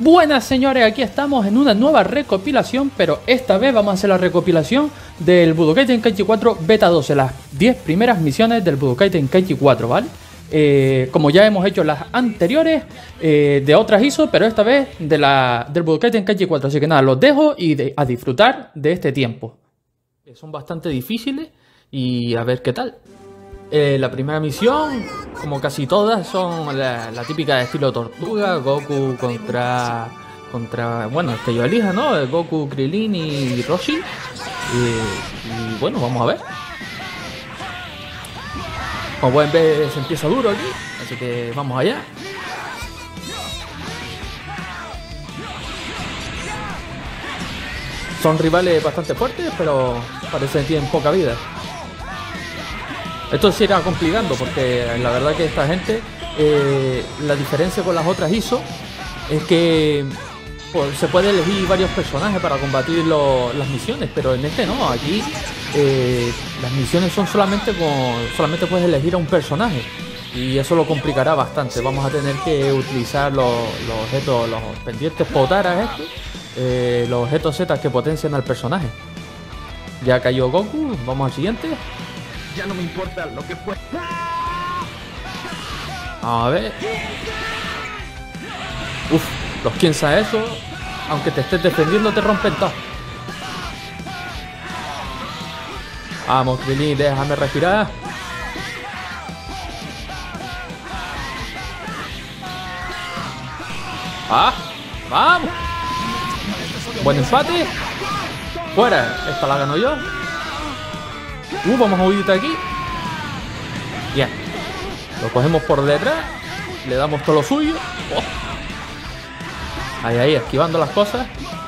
Buenas señores, aquí estamos en una nueva recopilación, pero esta vez vamos a hacer la recopilación del Budokai Tenkaichi 4 Beta 12, las 10 primeras misiones del Budokai Tenkaichi 4, ¿vale? Como ya hemos hecho las anteriores de otras ISO, pero esta vez del Budokai Tenkaichi 4, así que nada, los dejo y a disfrutar de este tiempo. Son bastante difíciles y a ver qué tal. La primera misión, como casi todas, son la típica de estilo tortuga, Goku contra bueno, el que yo elija, ¿no? Goku, Krillin y Roshi. Y bueno, vamos a ver. Como pueden ver, se empieza duro aquí, así que vamos allá. Son rivales bastante fuertes, pero parece que tienen poca vida. Esto se irá complicando porque la verdad que esta gente, la diferencia con las otras ISO es que pues, se puede elegir varios personajes para combatir las misiones, pero en este no, aquí las misiones son solamente puedes elegir a un personaje y eso lo complicará bastante. Vamos a tener que utilizar los objetos, los pendientes Potara estos, los objetos Z que potencian al personaje. Ya cayó Goku, vamos al siguiente. Ya no me importa lo que fue. A ver. Uf, los piensa eso. Aunque te estés defendiendo, te rompen todo. Vamos, Krillin, déjame respirar. Ah, vamos. Buen empate. Fuera, esta la gano yo. Vamos a huir de aquí. Bien. Lo cogemos por detrás. Le damos todo lo suyo. Oh. Ahí, esquivando las cosas.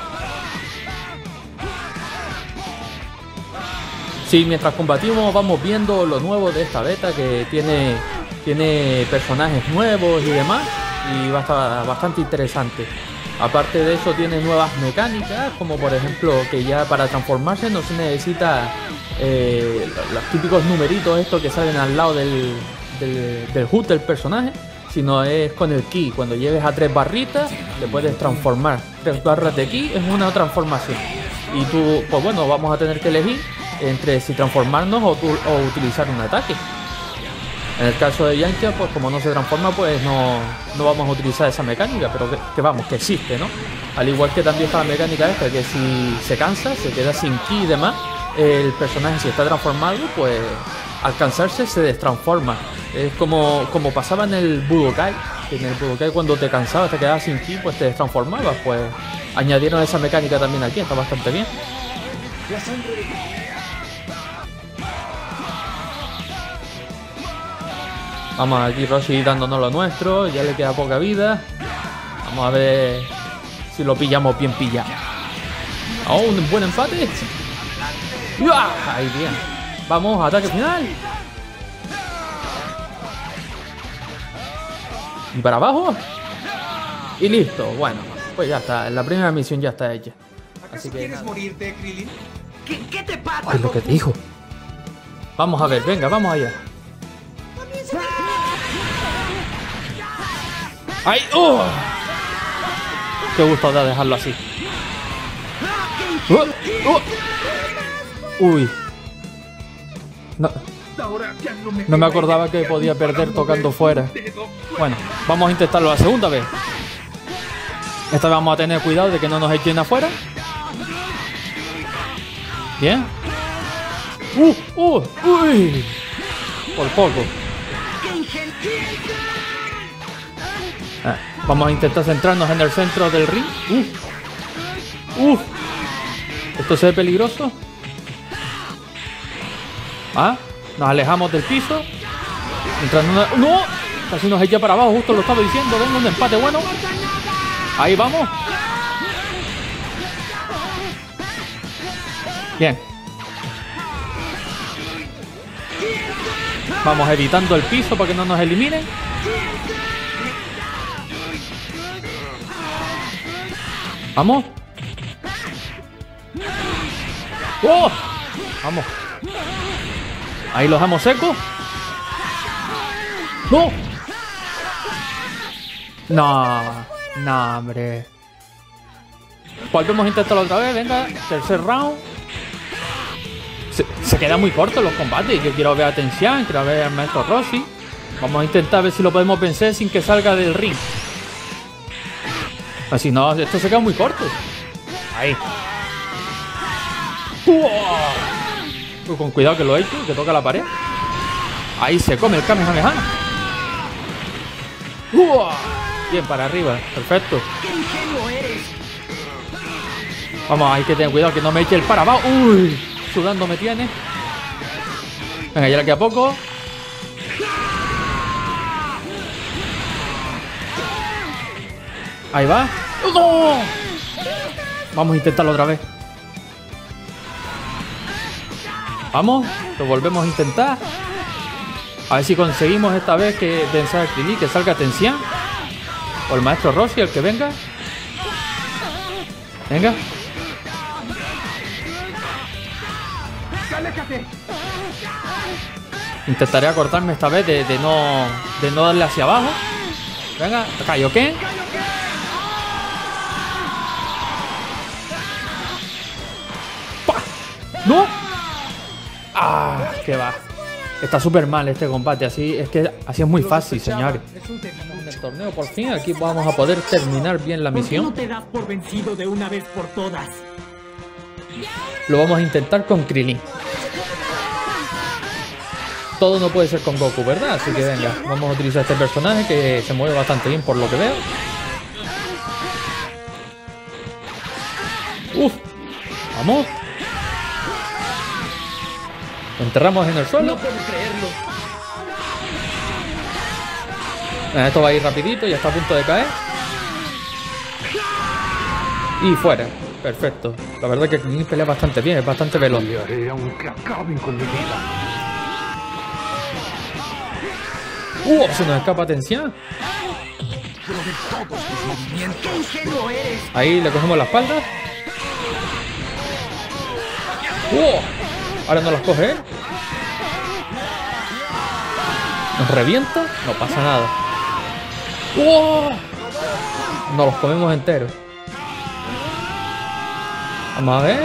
Sí, mientras combatimos vamos viendo lo nuevo de esta beta, que tiene personajes nuevos y demás. Y va a estar bastante interesante. Aparte de eso tiene nuevas mecánicas, como por ejemplo que ya para transformarse no se necesita los típicos numeritos estos que salen al lado del HUD del personaje, sino es con el ki. Cuando llegues a 3 barritas te puedes transformar. 3 barras de ki es una transformación. Y tú, pues bueno, vamos a tener que elegir entre si transformarnos o utilizar un ataque. En el caso de Yantia, pues como no se transforma, pues no vamos a utilizar esa mecánica, pero que vamos, que existe, ¿no? Al igual que también está la mecánica esta, que si se cansa, se queda sin ki y demás, el personaje si está transformado, pues al cansarse se destransforma. Es como pasaba en el Budokai, que en el Budokai cuando te cansabas, te quedabas sin ki, pues te destransformabas, pues añadieron esa mecánica también aquí, está bastante bien. Vamos aquí Roshi dándonos lo nuestro, ya le queda poca vida. Vamos a ver si lo pillamos bien pillado. Oh, un buen empate. Ahí bien. Vamos, ataque final. Y para abajo. Y listo, bueno, pues ya está, la primera misión ya está hecha. Así que ¿quieres morirte, Krillin? ¿Qué te pasa? Es lo que te dijo. Vamos a ver, venga, vamos allá. ¡Ay! ¡Oh! Qué gusto da dejarlo así. ¡Uy! No me acordaba que podía perder tocando fuera. Bueno, vamos a intentarlo la segunda vez. Esta vez vamos a tener cuidado de que no nos echen afuera. Bien. ¡Uy! Por poco. Vamos a intentar centrarnos en el centro del ring. Esto se ve peligroso. Nos alejamos del piso. ¡No! Casi nos echa para abajo, justo lo estaba diciendo. Venga, un empate bueno. Ahí vamos. Bien. Vamos evitando el piso para que no nos eliminen. Vamos. ¡Oh! Vamos. Ahí los dejamos secos. ¡No! No, hombre. Volvemos a intentarlo otra vez. Venga, tercer round. Se queda muy corto los combates. Yo quiero ver a Tensian, quiero ver al maestro Rossi. Vamos a intentar ver si lo podemos vencer sin que salga del ring. Así no, esto se queda muy corto. Ahí. Uy, con cuidado que lo he hecho, que toca la pared. Ahí se come el Kamehameha. Bien, para arriba, perfecto. Vamos, hay que tener cuidado que no me eche el para abajo. Uy, sudando me tiene. Venga, ya le queda poco. Ahí va. ¡Oh! Vamos a intentarlo otra vez. Vamos, lo volvemos a intentar. A ver si conseguimos esta vez que vencer a Krillin, que salga Tensian. O el maestro Rossi, el que venga. Venga. Intentaré acortarme esta vez de no darle hacia abajo. Venga, Kaioken. ¡No! ¡Ah! ¡Qué va! Está súper mal este combate. Así es muy fácil, señores. En el torneo, por fin, aquí vamos a poder terminar bien la misión. ¿Por qué no te das por vencido de una vez por todas? Lo vamos a intentar con Krillin. Todo no puede ser con Goku, ¿verdad? Así que venga, vamos a utilizar este personaje que se mueve bastante bien por lo que veo. ¡Uf! ¡Vamos! Lo enterramos en el suelo. No puedo creerlo. Esto va a ir rapidito, ya está a punto de caer. Y fuera. Perfecto. La verdad que Krillin pelea bastante bien, es bastante veloz. Aunque acaben con mi vida. Se nos escapa Tensian. ¡Qué ingenuo eres! Ahí le cogemos la espalda. Ahora no las coge él. Nos revienta. No pasa nada. Nos los comemos enteros. Vamos a ver.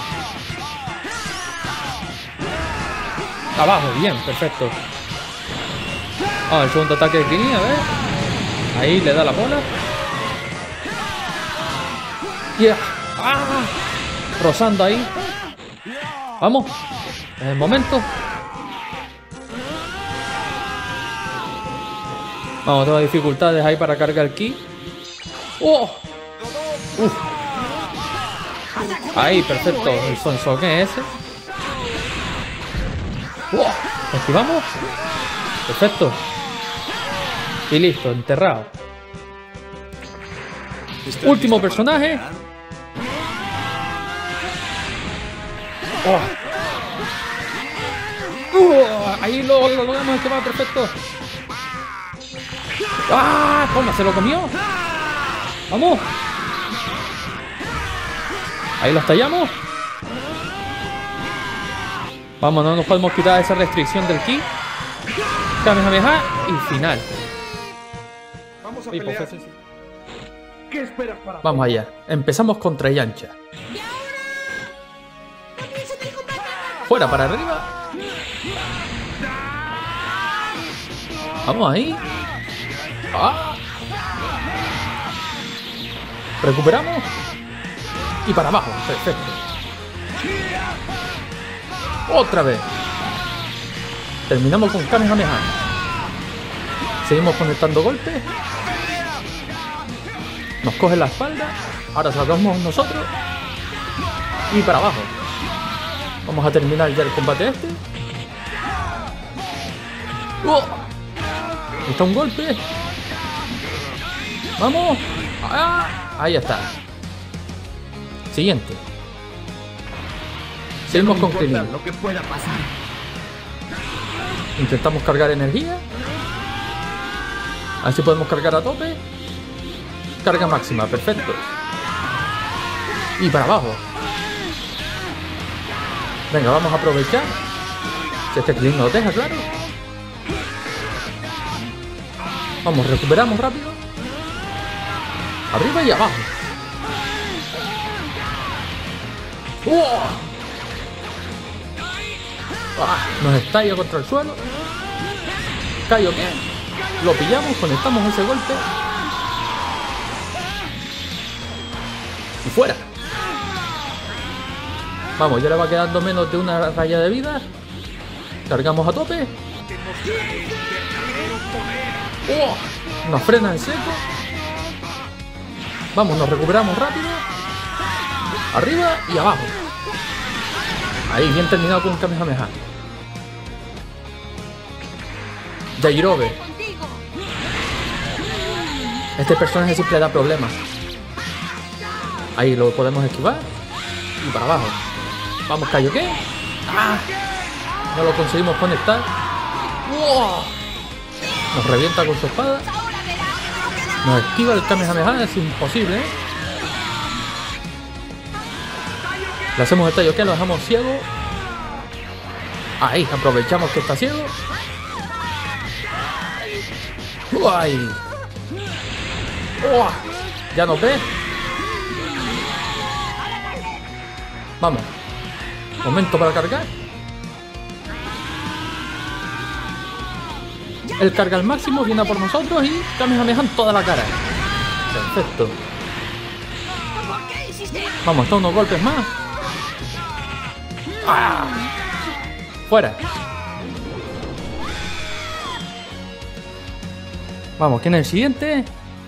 Abajo, bien, perfecto. El segundo ataque de Krillin, a ver. Ahí le da la bola. Rozando ahí. Vamos. En el momento. Vamos, tengo dificultades ahí para cargar el ki. Ahí, perfecto. El Sonsoken ese. Esquivamos. Perfecto. Y listo, enterrado. Último personaje. Ahí lo logramos esquivar, perfecto. Toma, se lo comió. Vamos. Ahí lo estallamos. Vamos, no nos podemos quitar esa restricción del ki. Kamehameha y final. Vamos a pelear. ¿Qué esperas para? Vamos allá. Empezamos contra Yancha. Fuera, para arriba. Vamos ahí. Recuperamos. Y para abajo. Perfecto. Otra vez. Terminamos con Kamehameha. Seguimos conectando golpes. Nos coge la espalda. Ahora sacamos nosotros. Y para abajo. Vamos a terminar ya el combate este. Está un golpe. Vamos. Ahí está. Siguiente. Seguimos con Krillin. Lo que pueda pasar. Intentamos cargar energía. A ver si podemos cargar a tope. Carga máxima, perfecto. Y para abajo. Venga, vamos a aprovechar. Si este Krillin nos deja, claro. Vamos, recuperamos rápido. Arriba y abajo. Nos estalla contra el suelo. Kaioken. Lo pillamos, conectamos ese golpe. Y fuera. Vamos, ya le va quedando menos de una raya de vida. Cargamos a tope. Nos frena en seco. Vamos, nos recuperamos rápido. Arriba y abajo. Ahí, bien terminado con un Kamehameha. Yajirobe. Este personaje siempre da problemas. Ahí lo podemos esquivar. Y para abajo. Vamos, Kaioken. No lo conseguimos conectar. Nos revienta con su espada. Nos esquiva el Kamehameha. Es imposible, ¿eh? Le hacemos el Kaioken, lo dejamos ciego. Ahí, aprovechamos que está ciego. ¡Ay! ¿Ya nos ve? Vamos. Momento para cargar. Él carga al máximo, viene a por nosotros y Kamehameha en toda la cara. Perfecto. Vamos, hasta unos golpes más. Fuera. Vamos, ¿quién es el siguiente?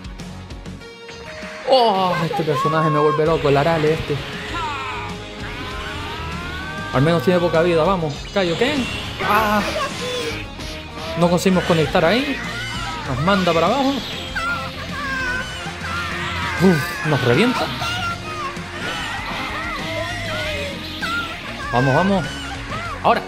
Este personaje me vuelve loco, el Arale este. Al menos tiene poca vida, vamos. Kaioken. No conseguimos conectar ahí. Nos manda para abajo. Nos revienta. Vamos, vamos. Ahora.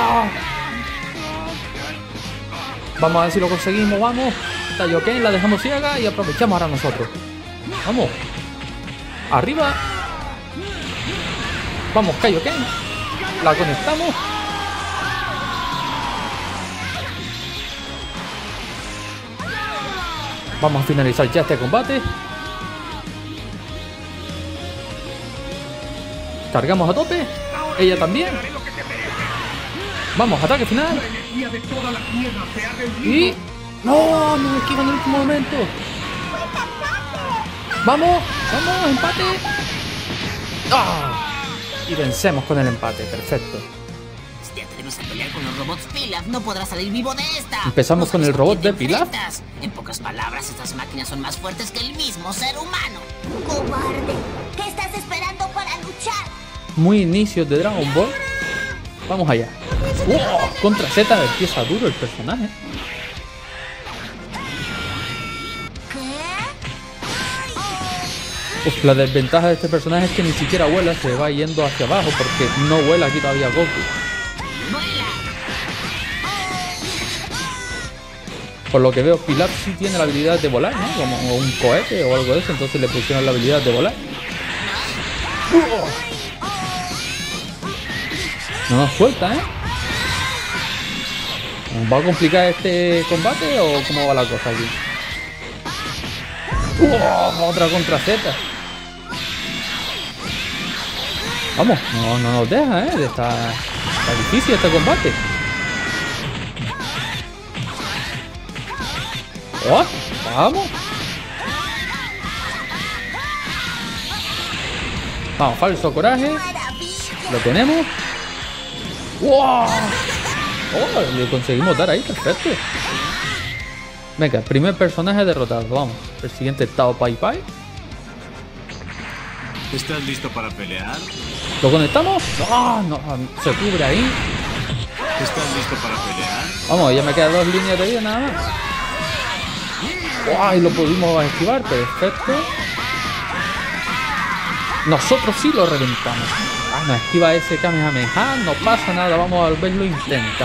Vamos a ver si lo conseguimos, vamos. Kaioken, la dejamos ciega y aprovechamos ahora nosotros. Vamos. Arriba. Vamos, Kaioken. La conectamos. Vamos a finalizar ya este combate. Cargamos a tope. Ella también. Vamos, ataque final. Y... ¡no! Nos esquivan en el último momento. ¡Vamos! ¡Vamos! ¡Empate! Y vencemos con el empate. Perfecto. Si te atreves a pelear con los robots Pilaf, no podrás salir vivo de esta. Empezamos con el robot de Pilaf. En pocas palabras, estas máquinas son más fuertes que el mismo ser humano. ¡Cobarde! ¿Qué estás esperando para luchar? Muy inicio de Dragon Ball. Vamos allá. Contra Z empieza duro el personaje. Pues la desventaja de este personaje es que ni siquiera vuela, se va yendo hacia abajo porque no vuela aquí todavía Goku. Por lo que veo, Pilaf sí tiene la habilidad de volar, ¿no? Como un cohete o algo de eso, entonces le pusieron la habilidad de volar. No nos suelta, ¿eh? ¿Nos va a complicar este combate o cómo va la cosa aquí? Otra contra Z. Vamos, no nos deja, está difícil este combate. Vamos. Vamos, falso coraje. Lo tenemos. Le conseguimos dar ahí, perfecto. Venga, primer personaje derrotado, vamos. El siguiente es Tao Pai Pai. ¿Estás listo para pelear? ¿Lo conectamos? No, se cubre ahí. ¿Estás listo para pelear? Vamos, ya me quedan 2 líneas de vida nada más. Y lo pudimos esquivar, perfecto. Nosotros sí lo reventamos. Nos esquiva ese Kamehameha, no pasa nada, vamos a volverlo a intentar.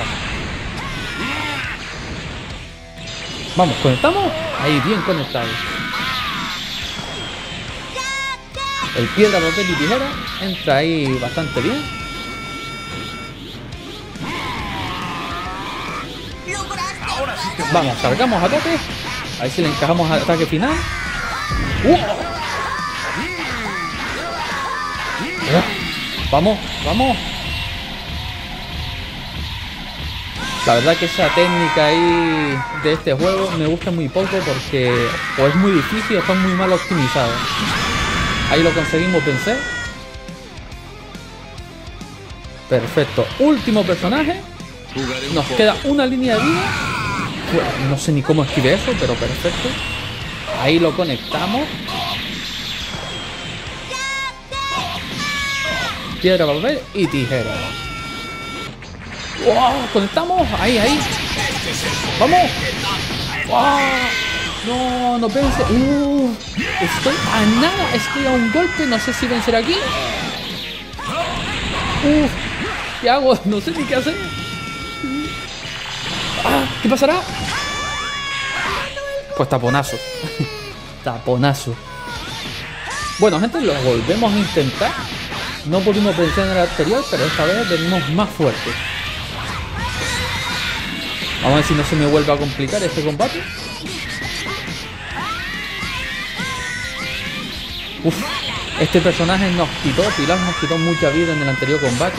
Vamos, ¿conectamos? Ahí, bien conectado. El piedra, papel y tijera entra ahí bastante bien. Vamos, cargamos a tope. A ver si le encajamos al ataque final. Vamos, vamos. La verdad que esa técnica ahí de este juego me gusta muy poco porque o es muy difícil o está muy mal optimizado. Ahí lo conseguimos vencer. Perfecto. Último personaje. Nos queda una línea de vida. No sé ni cómo esquive eso, pero perfecto. Ahí lo conectamos. Piedra, papel y tijera. ¡Wow! Conectamos. Ahí, ahí. ¡Vamos! ¡Wow! No, no vence. Estoy a nada. Estoy a un golpe. No sé si vencer aquí. ¿Qué hago? No sé ni qué hacer. ¿Qué pasará? Pues taponazo. Taponazo. Bueno, gente, lo volvemos a intentar. No pudimos vencer en el anterior, pero esta vez venimos más fuertes. Vamos a ver si no se me vuelve a complicar este combate. Este personaje nos quitó, Pilaf nos quitó mucha vida en el anterior combate.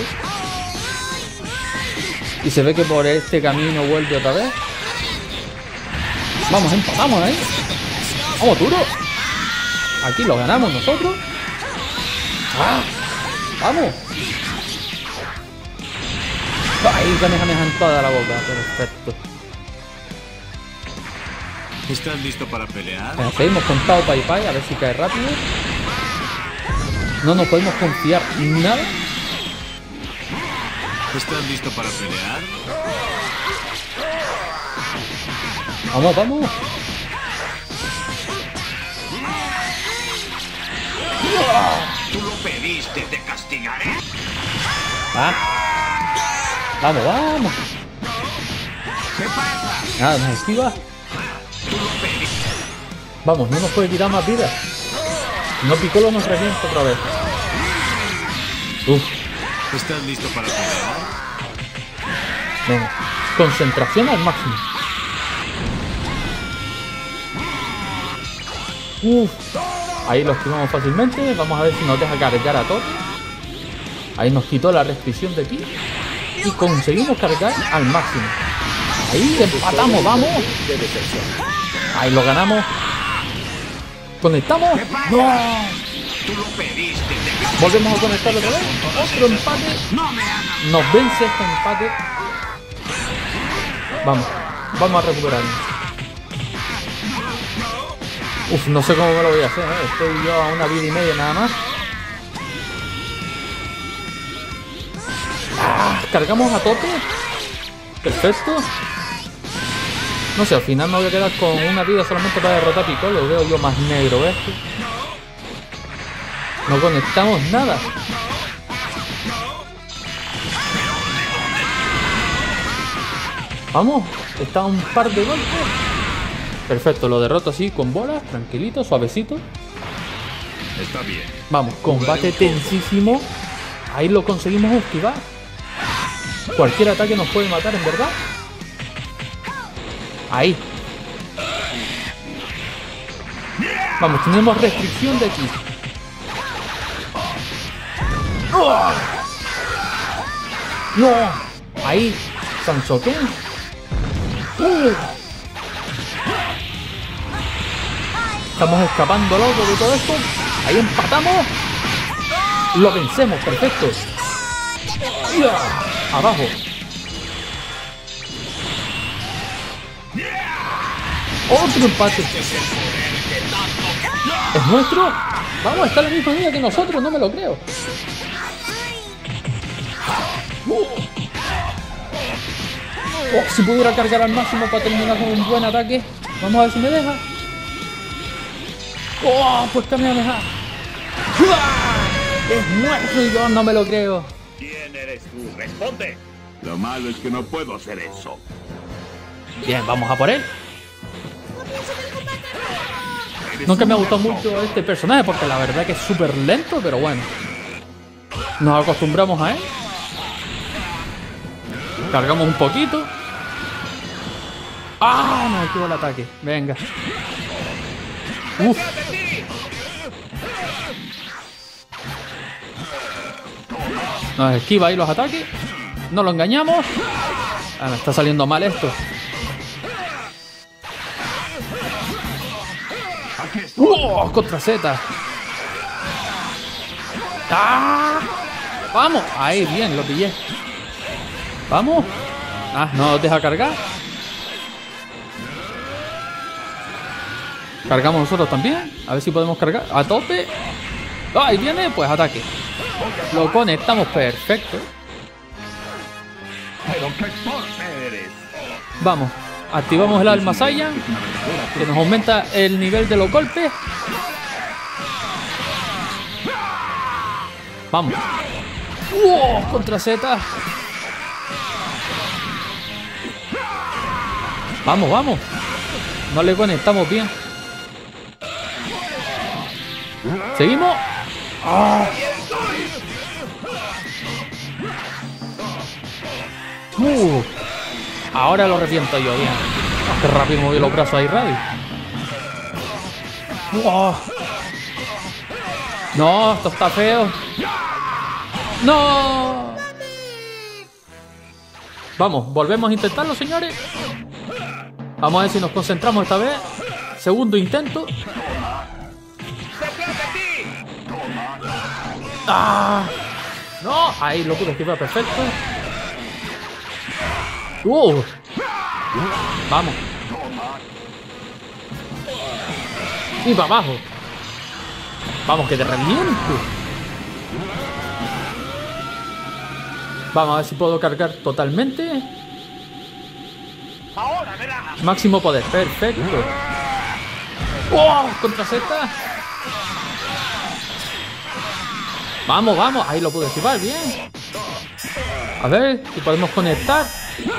Y se ve que por este camino vuelve otra vez. Vamos, empatamos ahí. Vamos, duro. Aquí lo ganamos nosotros. Vamos. Ahí Kamehameha en toda la boca. Perfecto. ¿Estás listo para pelear? Seguimos con Tao Pai Pai, a ver si cae rápido. No nos podemos confiar nada. ¿Estás listo para pelear? Vamos, vamos. Tú lo pediste, te castigaré. Vamos, vamos. ¿Qué pasa? Nada, nos esquiva. Vamos, no nos puede quitar más vida. No, Piccolo nos revienta otra vez. ¿Estás listo para pelear? Venga, concentración al máximo. Ahí lo esquivamos fácilmente. Vamos a ver si nos deja cargar a todos. Ahí nos quitó la restricción de aquí. Y conseguimos cargar al máximo. Ahí empatamos, vamos. Ahí lo ganamos. ¿Conectamos? ¡No! Tú lo pediste, Volvemos a conectarlo otra vez. Otro empate. Nos vence este empate. Vamos a recuperarnos. No sé cómo me lo voy a hacer, ¿eh? Estoy yo a una vida y media nada más. Cargamos a tope. Perfecto. No sé, al final me voy a quedar con una vida solamente para derrotar a Piccolo. Lo veo yo más negro, ¿ves? No conectamos nada. Vamos, está un par de golpes. Perfecto, lo derroto así con bolas, tranquilito, suavecito. Está bien. Vamos, combate tensísimo. Ahí lo conseguimos esquivar. Cualquier ataque nos puede matar, en verdad. Ahí. Vamos, tenemos restricción de aquí. ¡No! Ahí, Sansoken. Estamos escapando loco de todo esto. Ahí empatamos. Lo vencemos, perfecto. Abajo. Otro empate. ¿Es nuestro? Vamos, está la misma vida que nosotros, no me lo creo. Si pudiera cargar al máximo para terminar con un buen ataque. Vamos a ver si me deja. Pues Kamehameha. Es muerto y yo no me lo creo. ¿Quién eres tú? Responde. Lo malo es que no puedo hacer eso. Bien, vamos a por él. Nunca me ha gustado mucho este personaje porque la verdad que es súper lento, pero bueno. Nos acostumbramos a él. Cargamos un poquito. No me quedó el ataque. Venga. Nos esquiva ahí los ataques. No lo engañamos. Ah, me está saliendo mal esto. Contra Z. ¡Ah! Vamos. Ahí, bien, lo pillé. Vamos. Ah, no nos deja cargar. Cargamos nosotros también. A ver si podemos cargar. A tope. Ah, ahí viene, pues ataque. Lo conectamos perfecto. Pero qué torpe eres. Vamos. Activamos el Alma Saiyan, que nos aumenta el nivel de los golpes. Vamos. Contra Z. Vamos, vamos. No le conectamos bien. Seguimos. Ahora lo reviento yo bien. Qué rápido movió los brazos ahí, Raditz. No, esto está feo. No. Vamos, volvemos a intentarlo, señores. Vamos a ver si nos concentramos esta vez. Segundo intento. ¡Ah! No, ahí lo pude esquivar perfecto. Vamos. Y para abajo. Vamos, que te reviento. Vamos a ver si puedo cargar totalmente. Máximo poder, perfecto. Contra Z. Vamos, vamos. Ahí lo pude esquivar, bien. A ver si podemos conectar.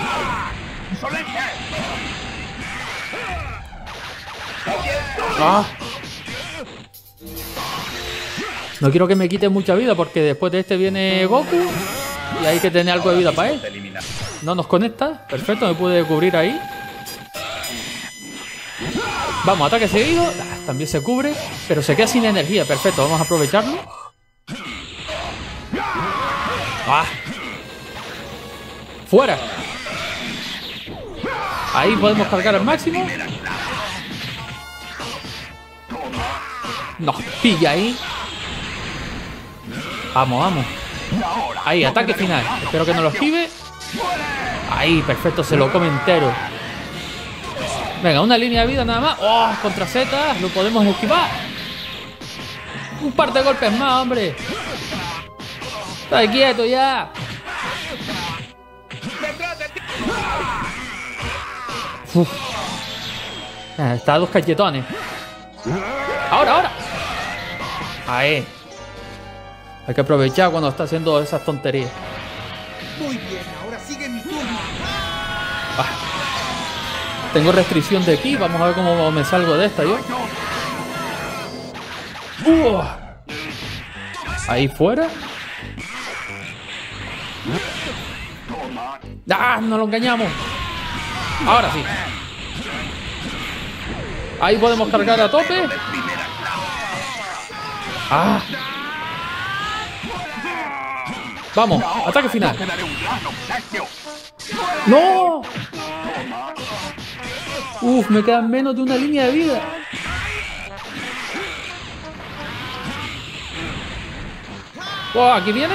No quiero que me quite mucha vida porque después de este viene Goku y hay que tener algo de vida para él. No nos conecta. Perfecto, me pude cubrir ahí. Vamos, ataque seguido. También se cubre, pero se queda sin energía. Perfecto, vamos a aprovecharlo. Fuera. Ahí podemos cargar al máximo. Nos pilla ahí. Vamos, vamos. Ahí, ataque final. Espero que no lo esquive. Ahí, perfecto, se lo come entero. Venga, una línea de vida nada más. Contra Z, lo podemos esquivar. Un par de golpes más, hombre. Está quieto ya. Está a 2 cachetones. Ahora. Ahí. Hay que aprovechar cuando está haciendo esas tonterías. Muy bien, ahora sigue mi turno. Tengo restricción de aquí. Vamos a ver cómo me salgo de esta yo. Ahí fuera. No lo engañamos. Ahora sí. Ahí podemos cargar a tope. Vamos, ataque final. ¡No! Me quedan menos de una línea de vida. Aquí viene.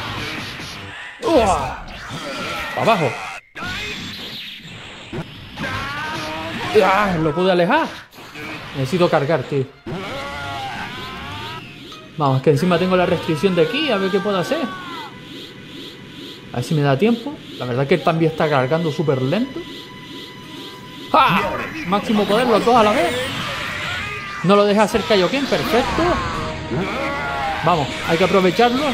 Abajo. Lo pude alejar. Necesito cargar, tío. Vamos, que encima tengo la restricción de aquí. A ver qué puedo hacer. A ver si me da tiempo. La verdad que él también está cargando súper lento. Máximo poder, los dos a la vez. No lo deja hacer Kaioken, perfecto. Vamos, hay que aprovecharlo.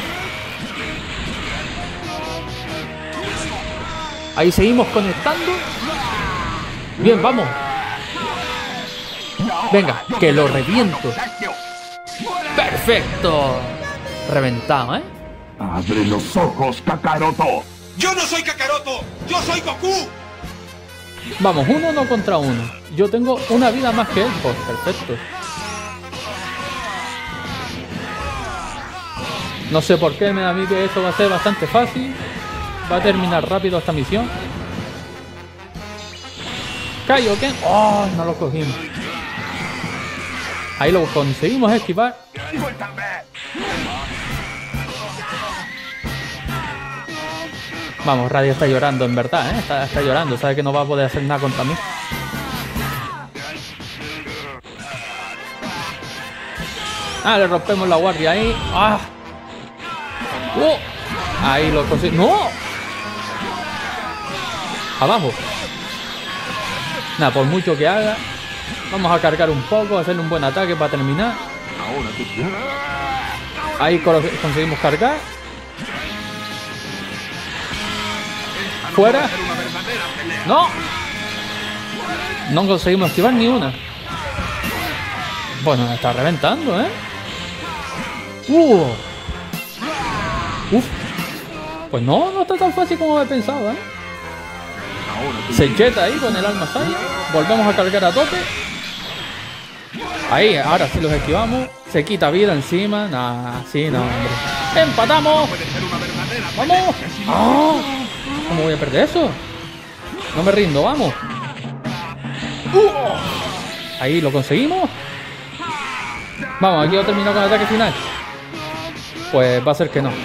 Ahí seguimos conectando. Bien, vamos. Venga, que lo reviento. Perfecto. Reventado, ¿eh? ¡Abre los ojos, Kakaroto! ¡Yo no soy Kakaroto! ¡Yo soy Goku! Vamos, 1 contra 1. Yo tengo una vida más que él. Pues perfecto. No sé por qué me da a mí que esto va a ser bastante fácil. Va a terminar rápido esta misión. Kaioken. ¡Oh! No lo cogimos. Ahí lo conseguimos esquivar. Vamos, Radio está llorando en verdad, ¿eh? Está llorando. Sabe que no va a poder hacer nada contra mí. Ah, le rompemos la guardia ahí. ¡Ah! Ahí lo conseguimos. ¡No! Abajo. Nada, por mucho que haga. Vamos a cargar un poco, hacerle un buen ataque para terminar. Ahí conseguimos cargar. Fuera. ¡No! No conseguimos esquivar ni una. Bueno, me está reventando, ¿eh? Uf. Pues no está tan fácil como he pensado, ¿eh? Se jeta ahí con el alma Saya. Volvemos a cargar a tope. Ahí, ahora sí los esquivamos. Se quita vida encima. Nah, sí, no, hombre. ¡Empatamos! ¡Vamos! ¡Oh! ¿Cómo voy a perder eso? No me rindo, vamos. Ahí lo conseguimos. Vamos, aquí va a terminar con el ataque final. Pues va a ser que no.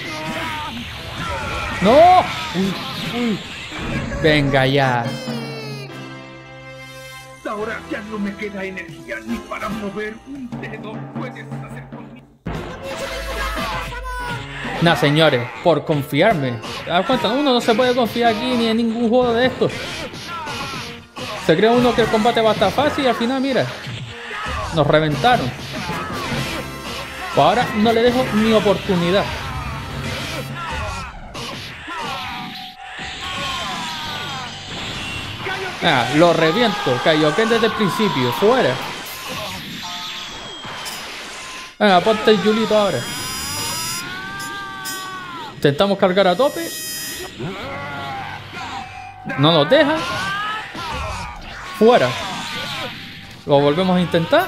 ¡No! Uy. Venga ya. Ahora ya no me queda energía ni para mover un dedo. Puedes hacer conmigo. Nah, señores, por confiarme. ¿Te das cuenta? Uno no se puede confiar aquí ni en ningún juego de estos. Se cree uno que el combate va a estar fácil y al final, mira, nos reventaron. Pues ahora no le dejo ni oportunidad. Ah, lo reviento. Kaioken desde el principio. Fuera. Venga, ponte el Yulito ahora. Intentamos cargar a tope. No nos deja. Fuera. Lo volvemos a intentar.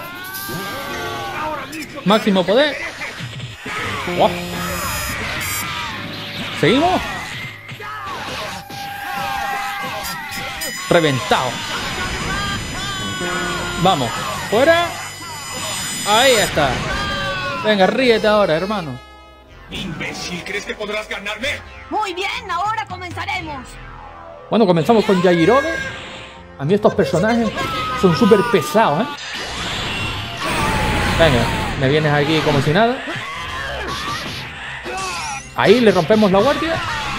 Máximo poder. ¡Wow! Seguimos. Reventado. Vamos. Fuera. Ahí está. Venga, ríete ahora, hermano. ¡Imbécil! ¿Crees que podrás ganarme? Muy bien, ahora comenzaremos. Bueno, comenzamos con Yajirobe. A mí estos personajes son súper pesados, ¿eh? Venga, me vienes aquí como si nada. Ahí le rompemos la guardia.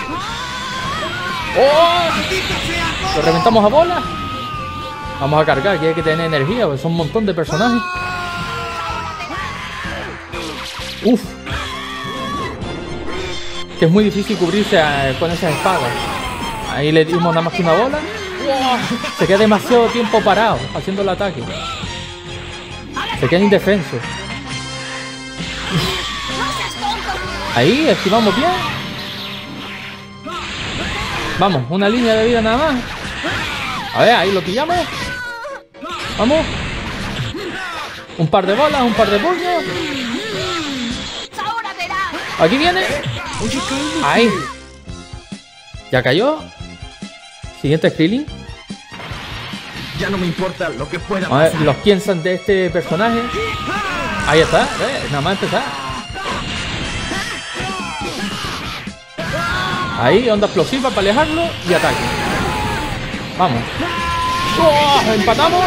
¡Oh! Lo reventamos a bola. Vamos a cargar, que hay que tener energía, porque son un montón de personajes. Uf. Que es muy difícil cubrirse con esas espadas. Ahí le dimos nada más que una bola. Se queda demasiado tiempo parado haciendo el ataque. Se queda indefenso. Ahí, esquivamos bien. Vamos, una línea de vida nada más. A ver, ahí lo pillamos. Vamos. Un par de bolas, un par de puños. Aquí viene. Ahí. Ya cayó. Siguiente Krillin. Ya no me importa lo que pueda A ver, pasar. los piensan de este personaje. Ahí está, nada más empezar. Ahí, onda explosiva para alejarlo y ataque. Vamos. ¡Oh! ¡Empatamos!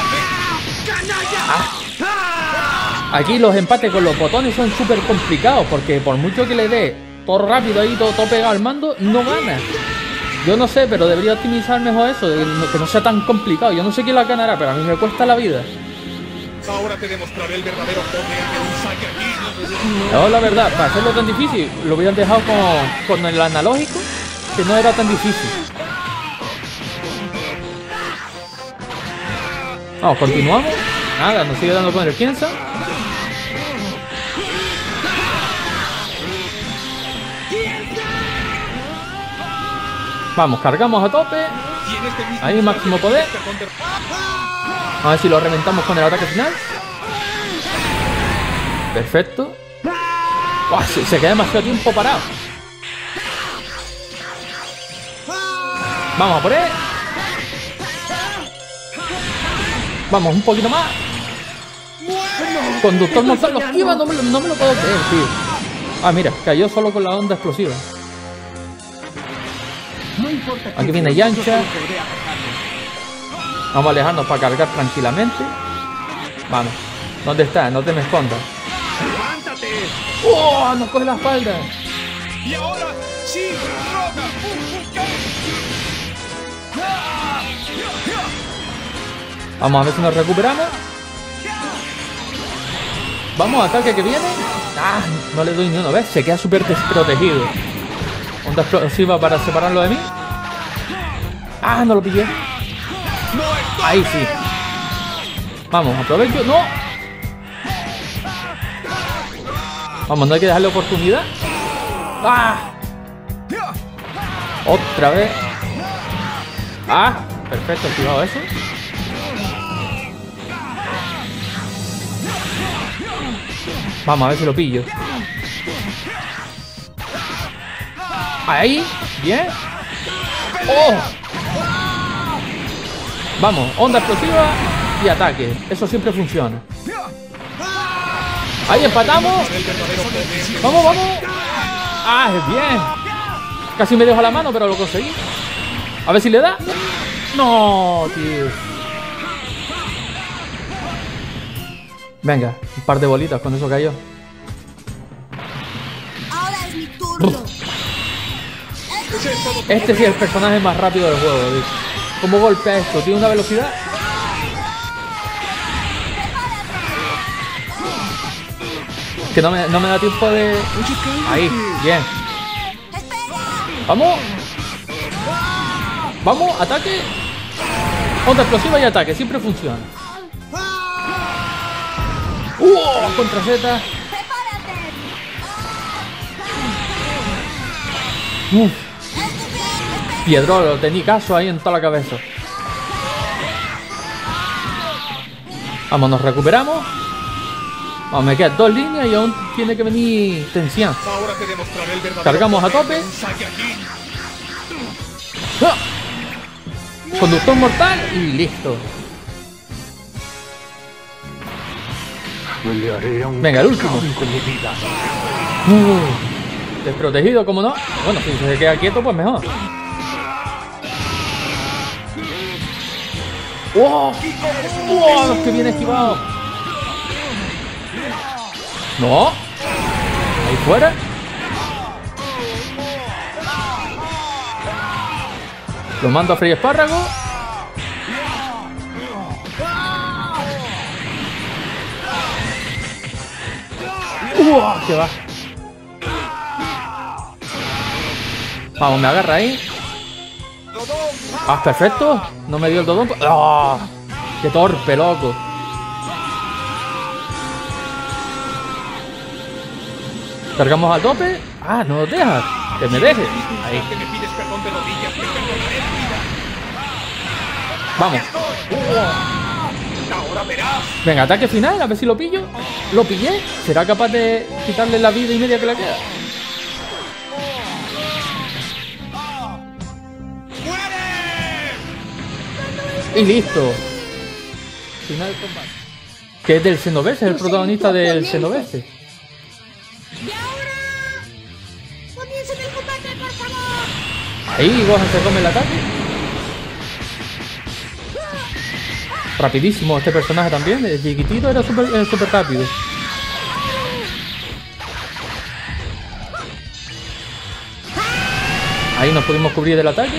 Ah. Aquí los empates con los botones son súper complicados porque por mucho que le dé todo rápido ahí, todo pegado al mando, no gana. Yo no sé, pero debería optimizar mejor eso, que no sea tan complicado. Yo no sé quién la ganará, pero a mí me cuesta la vida. Ahora te demostraré el verdadero poder de un Saiyajin. No, la verdad, para hacerlo tan difícil, lo hubieran dejado con el analógico, que no era tan difícil. Vamos, continuamos. Nada, nos sigue dando con el piensa. Vamos, cargamos a tope. Ahí, máximo poder. A ver si lo reventamos con el ataque final. Perfecto. ¡Buah! Se queda demasiado tiempo parado. Vamos a por él. Vamos, un poquito más. Conductor mortal, lo esquiva, no me lo puedo creer, tío. Ah, mira, cayó solo con la onda explosiva. Aquí viene Yancha. Vamos a alejarnos para cargar tranquilamente. Vamos. ¿Dónde está? No te me escondas. ¡Levántate! ¡Oh! Nos coge la espalda. Y ahora sí, roca. Vamos a ver si nos recuperamos. Vamos, ataque que viene. Ah, no le doy ni uno, ¿ves? Se queda súper desprotegido. Onda explosiva para separarlo de mí. Ah, no lo pillé. Ahí sí. Vamos, aprovecho. ¡No! Vamos, no hay que dejarle oportunidad. ¡Ah! Otra vez. ¡Ah! Perfecto, activado eso. Vamos a ver si lo pillo. Ahí. Bien. ¡Oh! Vamos, onda explosiva y ataque. Eso siempre funciona. Ahí empatamos. Vamos, vamos. Ah, es bien. Casi me dejo la mano, pero lo conseguí. A ver si le da. No, tío. Venga, un par de bolitas, con eso cayó. Ahora es mi turno. Este sí es el personaje más rápido del juego, tío. ¿Cómo golpea esto? ¿Tiene una velocidad? Que no me da tiempo de... Ahí, bien. Vamos. Vamos, ataque. Onda explosiva y ataque, siempre funciona. Contra Z. Piedrolo, tenía caso ahí en toda la cabeza. Vamos, nos recuperamos. Vamos, me quedan 2 líneas y aún tiene que venir tensión. Ahora te demostraré el verdadero Cargamos a poder tope. de un saque aquí. ¡Ah! Conductor mortal y listo. Venga, el último. Desprotegido, como no. Bueno, si se queda quieto, pues mejor. ¡Wow! ¡Wow! Los que viene esquivado. No. Ahí fuera. Lo mando a freír espárrago. Que va. Vamos, me agarra ahí. Ah, perfecto. No me dio el dodón. ¡Ah! ¡Qué torpe, loco! Cargamos al tope. Ah, no nos deja. Que me deje. Ahí. Que me pides perdón de rodillas, te perdonaré la vida. Vamos. Ahora verás. Venga, ataque final. A ver si lo pillo. Lo pillé. ¿Será capaz de quitarle la vida y media que le queda? Y listo. Final del combate. Que es del Xenoverse, es el protagonista del Xenoverse. Y ahora comiencen el combate, por favor. Ahí Gohan se come el ataque. Rapidísimo este personaje también. El chiquitito era súper rápido. Ahí nos pudimos cubrir del ataque.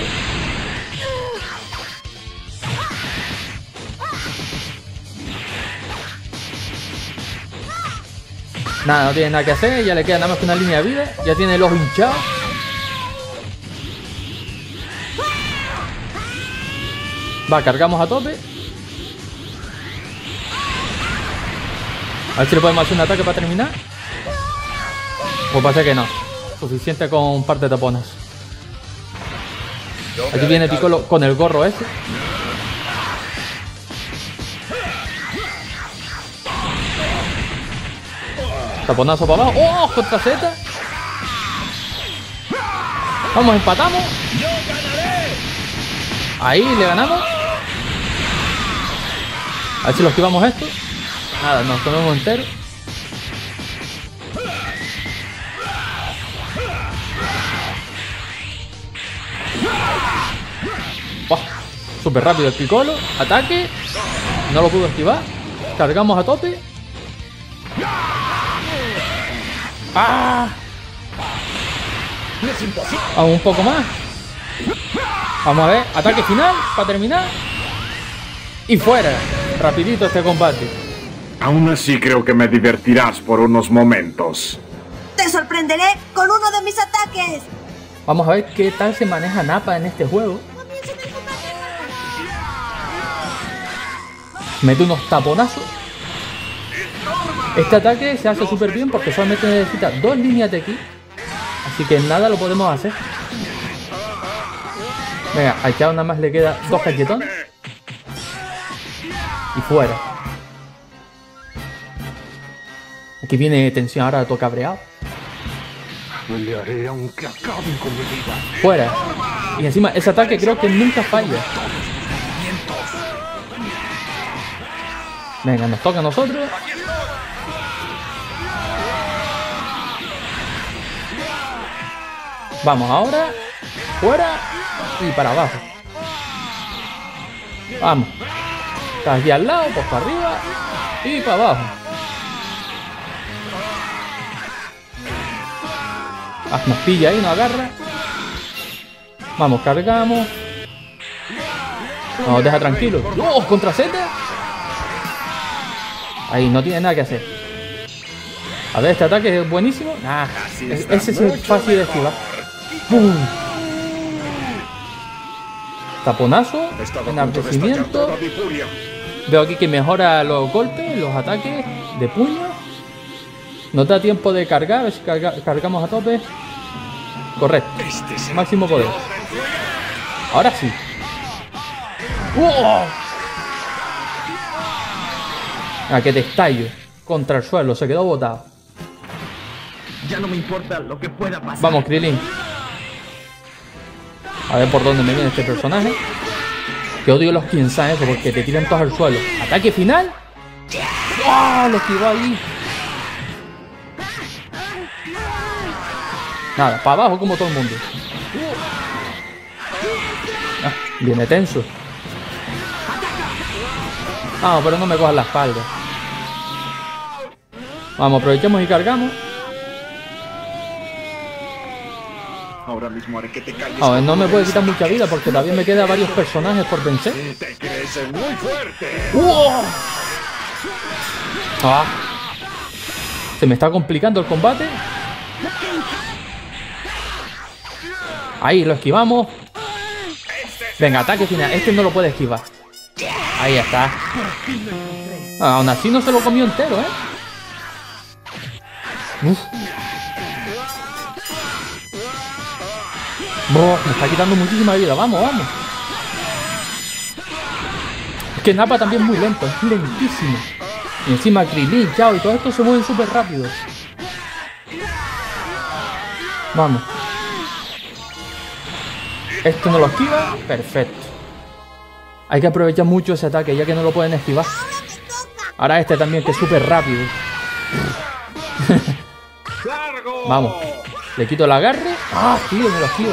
Nada, no tiene nada que hacer. Ya le queda nada más que una línea de vida. Ya tiene el ojo hinchado. Va, cargamos a tope. A ver si le podemos hacer un ataque para terminar. Pues parece que no. Suficiente con un par de tapones. Aquí viene Piccolo con el gorro ese. Taponazo para abajo. ¡Oh! Contra Z. Vamos, empatamos. Ahí, le ganamos. A ver si lo esquivamos esto. Nada, nos comemos entero. ¡Oh! Súper rápido el Piccolo. Ataque. No lo pudo esquivar. Cargamos a tope. ¡Ah! Vamos un poco más. Vamos a ver. Ataque final para terminar. Y fuera. Rapidito este combate. Aún así creo que me divertirás por unos momentos. Te sorprenderé con uno de mis ataques. Vamos a ver qué tal se maneja Nappa en este juego. Mete unos taponazos. Este ataque se hace súper bien porque solamente necesita 2 líneas de ki. Así que nada lo podemos hacer. Venga, a Chao nada más le queda 2 cachetones. Y fuera. Aquí viene tensión, ahora todo cabreado. Fuera. Y encima ese ataque creo que nunca falla. Venga, nos toca a nosotros. Vamos ahora. Fuera. Y para abajo. Vamos. Estás aquí al lado, pues para arriba. Y para abajo. Ah, nos pilla ahí, nos agarra. Vamos, cargamos. Nos deja tranquilo. ¡Oh! Contra Z. Ahí, no tiene nada que hacer. A ver, este ataque es buenísimo. Nah, ese es fácil de esquivar. ¡Pum! Taponazo. Enardecimiento. Veo aquí que mejora los golpes, los ataques de puño. Nos da tiempo de cargar. A ver si cargamos a tope. Correcto. Máximo poder. Ahora sí. ¡Wow! A que te estallo contra el suelo. Se quedó botado. Ya no me importa lo que pueda pasar. Vamos, Krillin. A ver por dónde me viene este personaje. Que odio los Kinsai eso porque te tiran todos al suelo. Ataque final. ¡Oh! Lo esquivó ahí. Nada, para abajo como todo el mundo. Ah, viene tenso. Ah, pero no me cojas la espalda. Vamos, aprovechemos y cargamos. Ahora mismo haré que te calles. A ver, no me puede quitar mucha vida porque todavía me quedan varios personajes por vencer. Te crees muy fuerte. ¡Wow! Ah. Se me está complicando el combate. Ahí, lo esquivamos. Venga, ataque final. Este no lo puede esquivar. Ahí está. Ah, aún así no se lo comió entero, ¿eh? Uf. Me está quitando muchísima vida. Vamos, vamos. Es que Nappa también es muy lento. Es lentísimo. Y encima Krillin, Chao y todo esto se mueven súper rápido. Vamos. Esto no lo esquiva. Perfecto. Hay que aprovechar mucho ese ataque ya que no lo pueden esquivar. Ahora este también que es súper rápido. Vamos. Le quito el agarre. Ah, tío, me lo esquiva.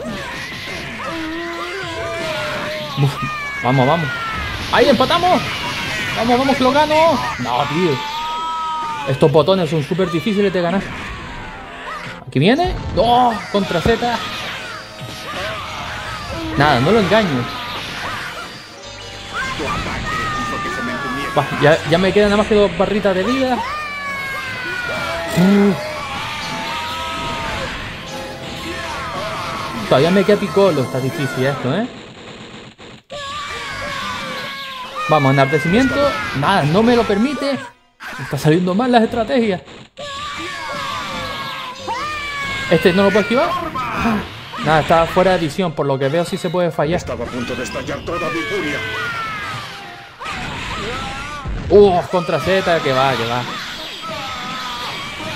Uf, vamos, vamos. Ahí empatamos. Vamos, vamos, que lo gano. No, tío. Estos botones son súper difíciles de ganar. Aquí viene. ¡Oh! Contra Z. Nada, no lo engaño. Ya me quedan nada más que 2 barritas de vida. Todavía me queda Piccolo. Está difícil esto, ¿eh? Vamos, enardecimiento. Nada, no me lo permite. Me está saliendo mal las estrategias. Este no lo puedo esquivar. Nada, está fuera de edición. Por lo que veo sí se puede fallar. Estaba a punto de estallar toda mi furia. Contra Z, que va, que va.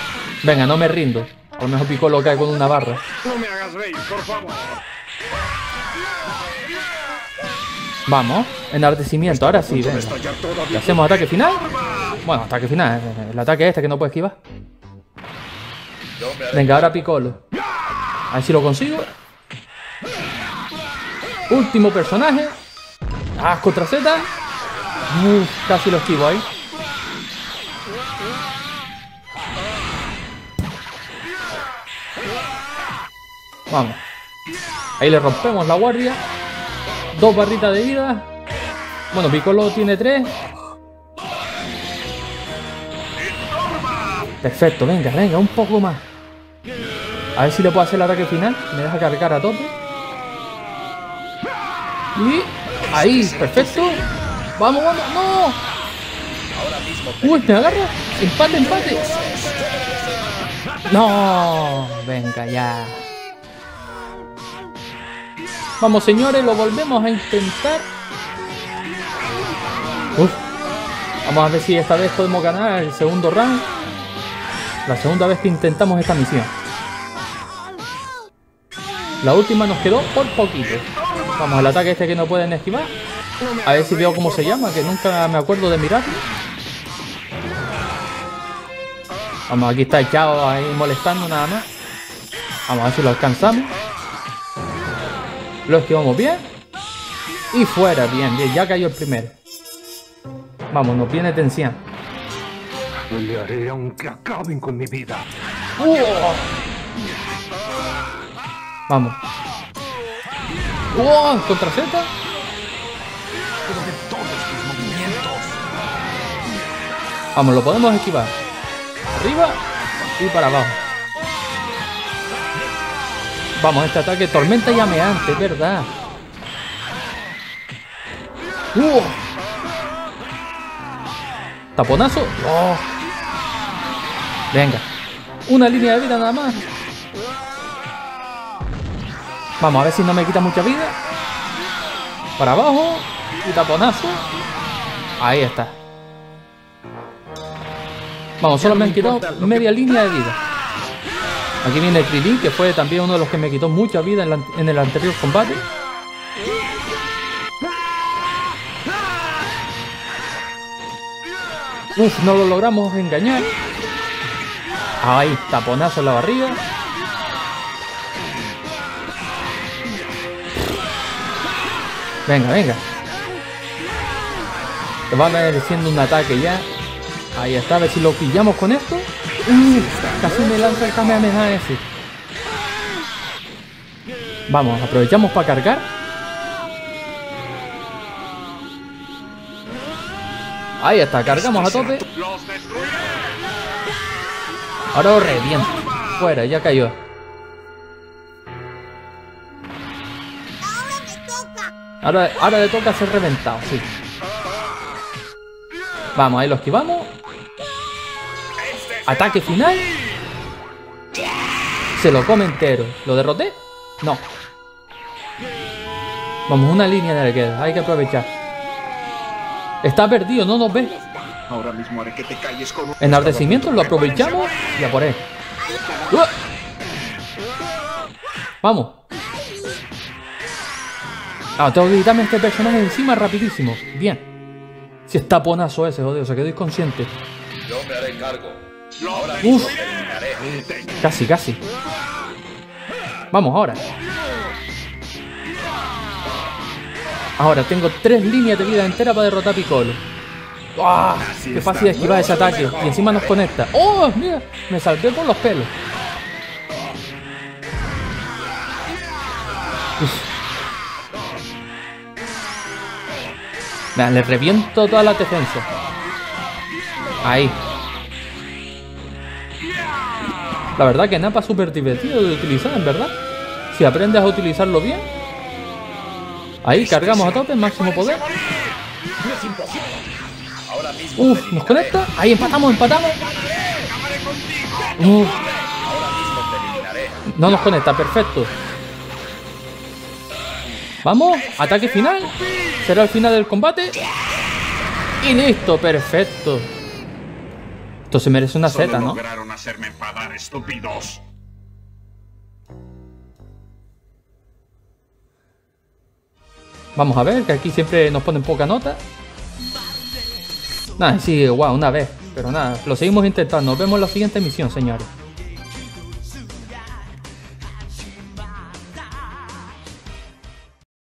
Venga, no me rindo. A lo mejor Piccolo cae con una barra. No me hagas reír, por favor. Vamos, enardecimiento, ahora sí, venga. ¿Le hacemos ataque final? Bueno, ataque final, el ataque este que no puede esquivar. Venga, ahora Piccolo. A ver si lo consigo. Último personaje. Ah, contra Z. Casi lo esquivo ahí. Vamos. Ahí le rompemos la guardia. 2 barritas de vida. Bueno, Piccolo tiene 3. Perfecto, venga, venga, un poco más. A ver si le puedo hacer el ataque final. Me deja cargar a tope. Y ahí, perfecto. Vamos, vamos, no. Uy, me agarra. Empate, empate. No, venga ya. Vamos, señores, lo volvemos a intentar. Uf. Vamos a ver si esta vez podemos ganar el segundo round. La segunda vez que intentamos esta misión. La última nos quedó por poquito. Vamos al ataque este que no pueden esquivar. A ver si veo cómo se llama, que nunca me acuerdo de mirarlo. Vamos, aquí está echado ahí molestando nada más. Vamos a ver si lo alcanzamos. Lo esquivamos bien. Y fuera, bien, bien, ya cayó el primero. Vamos, nos viene tensión. Le haré aunque acaben con mi vida. Vamos. Contra Z. Vamos, lo podemos esquivar. Arriba y para abajo. Vamos, este ataque tormenta llameante, ¿verdad? Taponazo. Venga. Una línea de vida nada más. Vamos a ver si no me quita mucha vida. Para abajo. Y taponazo. Ahí está. Vamos, solo me han quitado media línea de vida. Aquí viene Krillin, que fue también uno de los que me quitó mucha vida en el anterior combate. Uf, no lo logramos engañar. Ahí, taponazo en la barriga. Venga, venga. Te va mereciendo un ataque ya. Ahí está, a ver si lo pillamos con esto. Casi me lanza el Kamehameha ese. Vamos, aprovechamos para cargar. Ahí está, cargamos a tope. Ahora lo reviento. Fuera, ya cayó. Ahora le toca ser reventado, sí. Vamos, ahí lo esquivamos. Ataque final. Se lo come entero. ¿Lo derroté? No. Vamos, una línea de la queda. Hay que aprovechar. Está perdido, no nos ve. Ahora mismo haré que te calles con un... Enardecimiento, lo aprovechamos y a por él. Vamos. Tengo que quitarme este personaje encima rapidísimo. Bien. Si es taponazo ese, joder, se quedó inconsciente. Yo me haré cargo. Uf. Casi, casi. Vamos, ahora. Ahora tengo 3 líneas de vida entera para derrotar a Piccolo. ¡Ah! ¡Qué fácil de esquivar ese ataque! Y encima nos conecta. ¡Oh! Mira, me salvé por los pelos. Mira, le reviento toda la defensa. Ahí. La verdad que Nappa es súper divertido de utilizar, en verdad. Si aprendes a utilizarlo bien. Ahí, cargamos a tope, máximo poder. Uf, nos conecta. Ahí empatamos. Uf. No nos conecta, perfecto. Vamos, ataque final. Será el final del combate. Y listo, perfecto. Esto se merece una Solo Z, ¿no? lograron hacerme enfadar, estúpidos. Vamos a ver, que aquí siempre nos ponen poca nota. Nada, sí, wow, una vez. Pero nada, lo seguimos intentando. Nos vemos en la siguiente misión, señores.